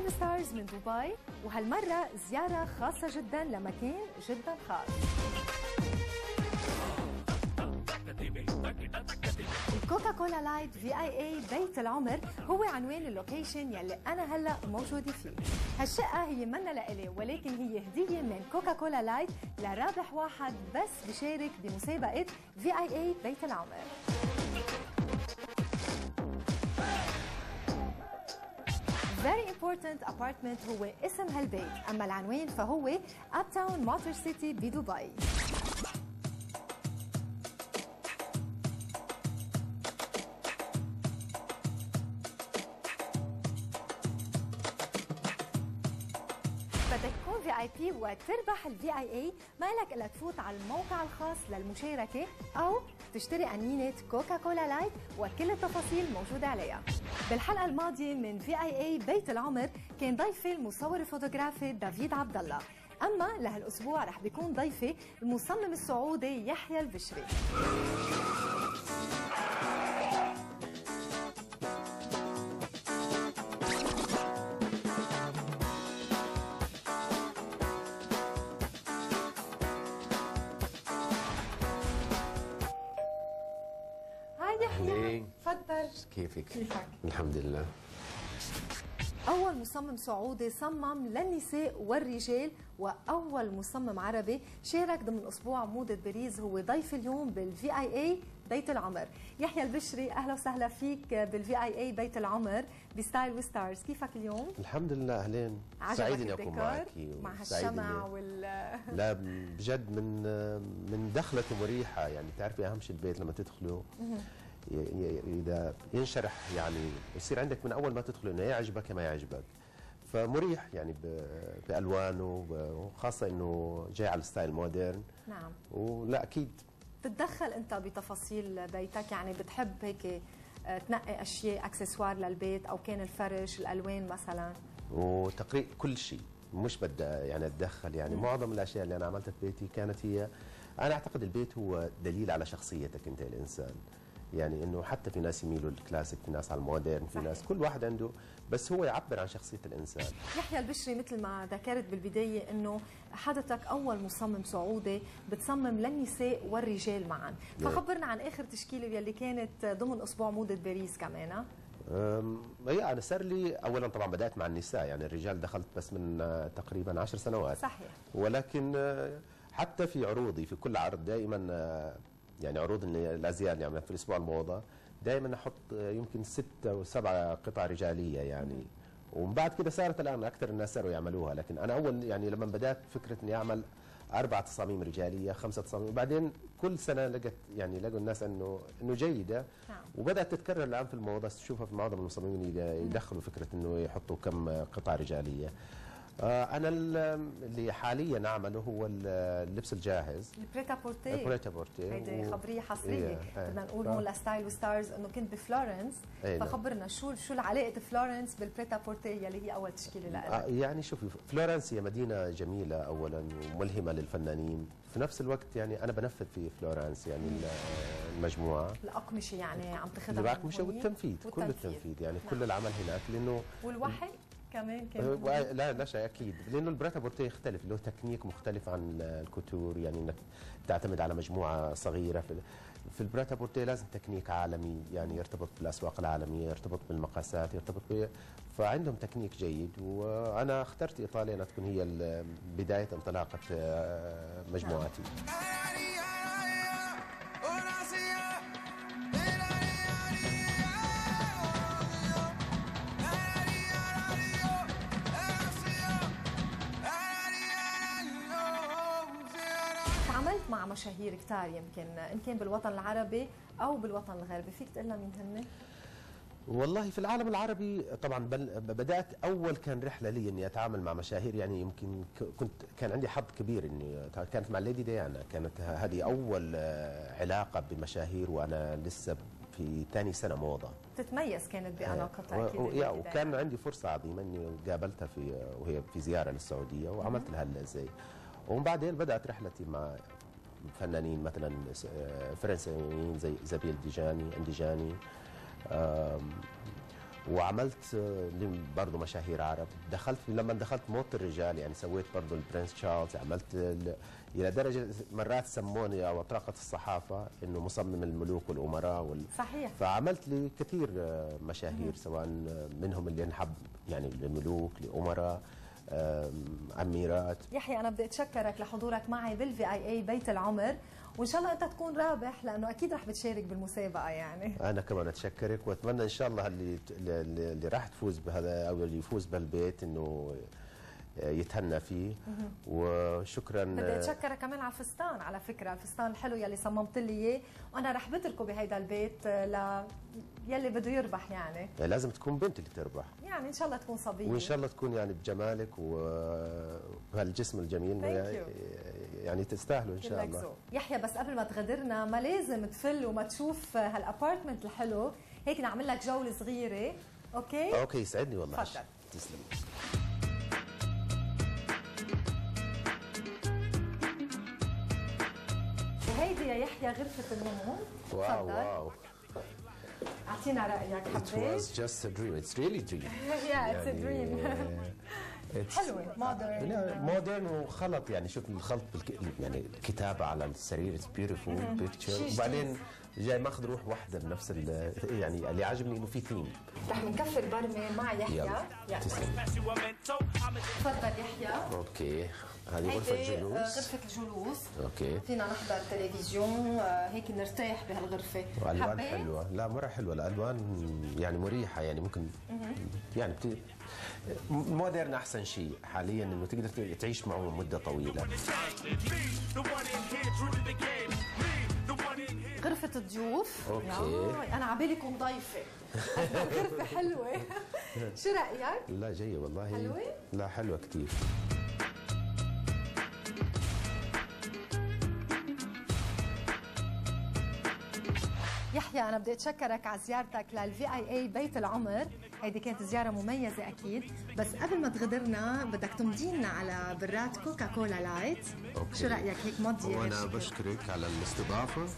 ستايل ستارز من دبي، وهالمرة زيارة خاصة جدا لمكان جدا خاص. الكوكاكولا لايت V.I.A بيت العمر هو عنوان اللوكيشن يلي أنا هلأ موجودة فيه. هالشقة هي منا لإلي، ولكن هي هدية من كوكاكولا لايت لرابح واحد بس بشارك بمسابقة V.I.A بيت العمر. Very important apartment هو اسم هالبيت، أما العنوان فهو Uptown Motor City بدبي. بدك تكون VIP وتربح V.I.A ما لك إلا تفوت على الموقع الخاص للمشاركة أو تشتري قنينة كوكاكولا لايت وكل التفاصيل موجودة عليها. بالحلقة الماضية من V.I.A بيت العمر كان ضيفي المصور الفوتوغرافي دافيد عبد الله، أما لهالأسبوع رح بيكون ضيفي المصمم السعودي يحيى البشري. تفضل. كيفك؟ الحمد لله. أول مصمم سعودي صمم للنساء والرجال، وأول مصمم عربي شارك ضمن أسبوع موضة باريس هو ضيف اليوم بالV.I.A بيت العمر. يحيى البشري، أهلا وسهلا فيك بالV.I.A بيت العمر بستايل وستارز. كيفك اليوم؟ الحمد لله أهلين. سعيد إني أكون معك مع هالشمع لا بجد من دخلته مريحة، يعني بتعرفي أهم شيء البيت لما تدخله إذا ينشرح، يعني يصير عندك من أول ما تدخل إنه يعجبك ما يعجبك، فمريح يعني بألوانه، وخاصة إنه جاي على ستايل مودرن. نعم. ولا أكيد تتدخل أنت بتفاصيل بيتك، يعني بتحب هيك تنقي أشياء أكسسوار للبيت أو كان الفرش الألوان مثلا؟ وتقريبا كل شيء، مش بدي يعني أتدخل، يعني معظم الأشياء اللي أنا عملتها في بيتي كانت هي، أنا أعتقد البيت هو دليل على شخصيتك أنت الإنسان، يعني انه حتى في ناس يميلوا للكلاسيك، في ناس على المودرن، في ناس، كل واحد عنده، بس هو يعبر عن شخصيه الانسان. يحيى البشري، مثل ما ذكرت بالبدايه انه حضرتك اول مصمم سعودي بتصمم للنساء والرجال معا، فخبرنا عن اخر تشكيله يلي كانت ضمن اسبوع موضه باريس كمان. انا صار لي اولا طبعا بدات مع النساء، يعني الرجال دخلت بس من تقريبا 10 سنوات. صحيح. ولكن حتى في عروضي، في كل عرض دائما يعني عروض الازياء اللي عملت في الاسبوع الموضه دائما احط يمكن 6 أو 7 قطع رجاليه يعني، ومن بعد كده صارت الان اكثر الناس صاروا يعملوها، لكن انا اول يعني لما بدات فكره اني اعمل 4 تصاميم رجاليه، 5 تصاميم، وبعدين كل سنه لقوا الناس انه جيده. نعم. وبدات تتكرر الان في الموضه، تشوفها في معظم المصممين يدخلوا فكره انه يحطوا كم قطعه رجاليه. أنا اللي حاليا أعمله هو اللبس الجاهز، البريتا بورتي. هيدي خبرية حصرية بدنا نقول هون لستايل وستارز إنه كنت بفلورنس، فخبرنا شو علاقة فلورنس بالبريتا بورتي يلي هي أول تشكيلة لها؟ يعني شوفي، فلورنس هي مدينة جميلة أولا وملهمة للفنانين، في نفس الوقت يعني أنا بنفذ في فلورنس يعني المجموعة الأقمشة، يعني عم تاخذها الأقمشة والتنفيذ، كل التنفيذ يعني. نعم. كل العمل هناك لأنه والوحي كمان كان لا شيء اكيد، لانه البريتا بورتيه يختلف، له تكنيك مختلف عن الكوتور، يعني انك تعتمد على مجموعه صغيره. في البريتا بورتيه لازم تكنيك عالمي، يعني يرتبط بالاسواق العالميه، يرتبط بالمقاسات، يرتبط فعندهم تكنيك جيد، وانا اخترت ايطاليا انها تكون هي بدايه انطلاقه مجموعتي. تعاملت مع مشاهير كتار، يمكن إن كان بالوطن العربي أو بالوطن الغربي، فيك تقول لنا مين هن؟ والله في العالم العربي طبعا بدات اول كان رحله لي اني اتعامل مع مشاهير، يعني يمكن كان عندي حظ كبير اني كانت مع ليدي ديانا، كانت هذه اول علاقه بمشاهير وانا لسه في ثاني سنه موضه. تتميز كانت بعلاقتها اكيد. وكان عندي فرصه عظيمه اني قابلتها وهي في زياره للسعوديه وعملت لها الزي، ومن بعدين بدات رحلتي مع فنانين مثلا فرنسيين زي زابيل انديجاني، وعملت برضه مشاهير عرب. لما دخلت موضة الرجال يعني سويت برضه البرنس تشارلز، عملت الى درجه مرات سموني او اطلقت الصحافه انه مصمم الملوك والامراء صحيح. فعملت لي كثير مشاهير سواء منهم اللي انحب يعني لملوك لامراء اميرات. يحيى انا بدي اتشكرك لحضورك معي بالVIA بيت العمر، وان شاء الله انت تكون رابح لانه اكيد رح بتشارك بالمسابقه يعني. انا كمان اتشكرك واتمنى ان شاء الله اللي راح تفوز بهذا او اللي يفوز بهالبيت انه يتهنى فيه. وشكرا. بدي اتشكرك كمان على الفستان، على فكره الفستان الحلو يلي صممت لي اياه، وانا رح بتركه بهيدا البيت يلي بده يربح يعني لازم تكون بنت اللي تربح يعني، ان شاء الله تكون صبيه وان شاء الله تكون يعني بجمالك وبهالجسم الجميل يعني تستاهلوا ان شاء الله. يحيى بس قبل ما تغادرنا ما لازم تفل وما تشوف هالابارتمنت الحلو، هيك نعمل لك جوله صغيره. اوكي يسعدني والله. تفضل. تسلم. هيدي يا يحيى غرفة النوم. واو اعطينا رأيك. It was just a dream. It's really a dream. Yeah, it's a dream. حلوة مودرن وخلط يعني شوف الخلط يعني الكتابة على السرير it's beautiful picture. وبعدين جاي ماخذ روح واحدة بنفس يعني اللي عاجبني انه في ثيم. رح نكفي البرمة مع يحيى. يلا تسلم. تفضل يحيى. اوكي هذه غرفة الجلوس. غرفة الجلوس. اوكي فينا نحضر تلفزيون هيك نرتاح بهالغرفة. والوان حلوة. لا مرة حلوة الالوان يعني مريحة يعني ممكن يعني مودرن احسن شيء حاليا انه تقدر تعيش معه مدة طويلة. غرفة الضيوف. اوكي انا عبالي كون ضيفة. غرفة حلوة. شو رأيك؟ لا جاية والله. حلوة؟ لا حلوة كثير. يحيى أنا بدي أتشكرك على زيارتك للVIA بيت العمر، هيدي كانت زيارة مميزة أكيد، بس قبل ما تغادرنا بدك تمضينا على برات كوكاكولا لايت. شو رأيك هيك مضية؟ وأنا بشكرك على الاستضافة.